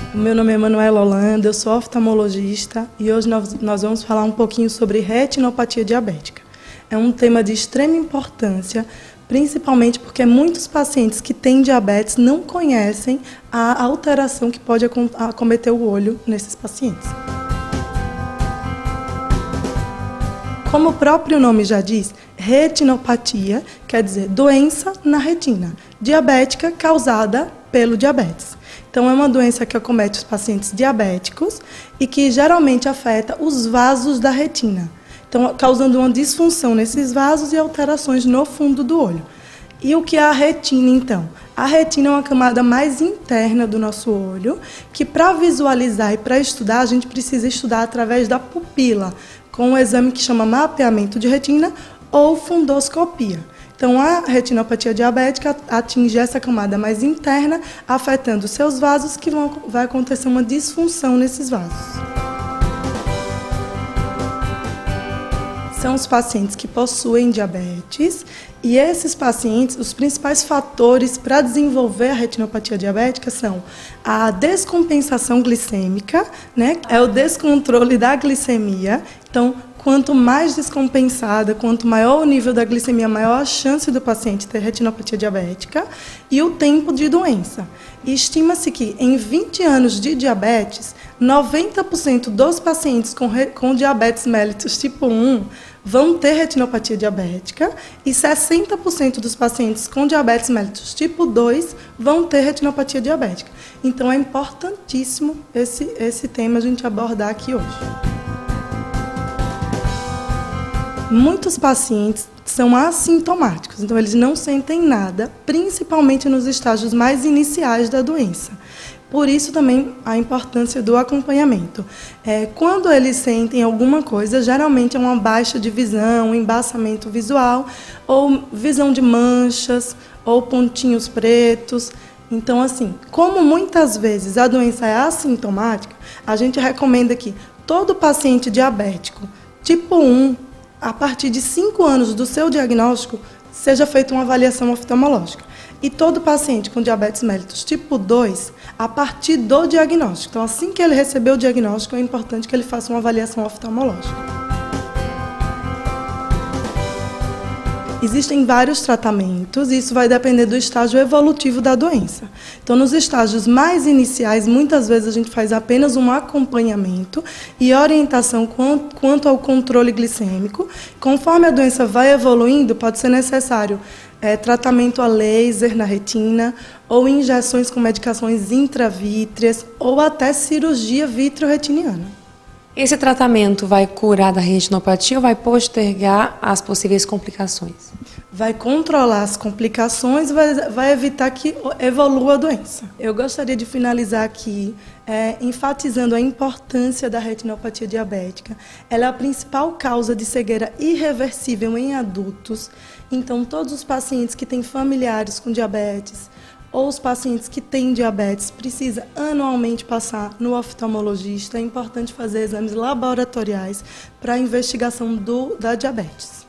O meu nome é Manuela Holanda, eu sou oftalmologista e hoje nós vamos falar um pouquinho sobre retinopatia diabética. É um tema de extrema importância, principalmente porque muitos pacientes que têm diabetes não conhecem a alteração que pode acometer o olho nesses pacientes. Como o próprio nome já diz, retinopatia quer dizer doença na retina, diabética causada pelo diabetes. Então, é uma doença que acomete os pacientes diabéticos e que geralmente afeta os vasos da retina. Então, causando uma disfunção nesses vasos e alterações no fundo do olho. E o que é a retina, então? A retina é uma camada mais interna do nosso olho, que para visualizar e para estudar, a gente precisa estudar através da pupila, com um exame que chama mapeamento de retina ou fundoscopia. Então, a retinopatia diabética atinge essa camada mais interna, afetando os seus vasos, que vai acontecer uma disfunção nesses vasos. São os pacientes que possuem diabetes e esses pacientes, os principais fatores para desenvolver a retinopatia diabética são a descompensação glicêmica, né? É o descontrole da glicemia. Então, quanto mais descompensada, quanto maior o nível da glicemia, maior a chance do paciente ter retinopatia diabética e o tempo de doença. E estima-se que em 20 anos de diabetes, 90% dos pacientes com diabetes mellitus tipo 1 vão ter retinopatia diabética e 60% dos pacientes com diabetes mellitus tipo 2 vão ter retinopatia diabética. Então, é importantíssimo esse tema a gente abordar aqui hoje. Muitos pacientes são assintomáticos, então eles não sentem nada, principalmente nos estágios mais iniciais da doença. Por isso também a importância do acompanhamento. Quando eles sentem alguma coisa, geralmente é uma baixa de visão, um embaçamento visual, ou visão de manchas, ou pontinhos pretos. Então, assim, como muitas vezes a doença é assintomática, a gente recomenda que todo paciente diabético tipo 1, a partir de 5 anos do seu diagnóstico, seja feita uma avaliação oftalmológica. E todo paciente com diabetes mellitus tipo 2, a partir do diagnóstico. Então, assim que ele receber o diagnóstico, é importante que ele faça uma avaliação oftalmológica. Existem vários tratamentos e isso vai depender do estágio evolutivo da doença. Então, nos estágios mais iniciais, muitas vezes a gente faz apenas um acompanhamento e orientação quanto ao controle glicêmico. Conforme a doença vai evoluindo, pode ser necessário tratamento a laser na retina, ou injeções com medicações intravítreas, ou até cirurgia vitreoretiniana. Esse tratamento vai curar da retinopatia ou vai postergar as possíveis complicações? Vai controlar as complicações, vai evitar que evolua a doença. Eu gostaria de finalizar aqui enfatizando a importância da retinopatia diabética. Ela é a principal causa de cegueira irreversível em adultos. Então, todos os pacientes que têm familiares com diabetes ou os pacientes que têm diabetes precisam anualmente passar no oftalmologista. É importante fazer exames laboratoriais para a investigação da diabetes.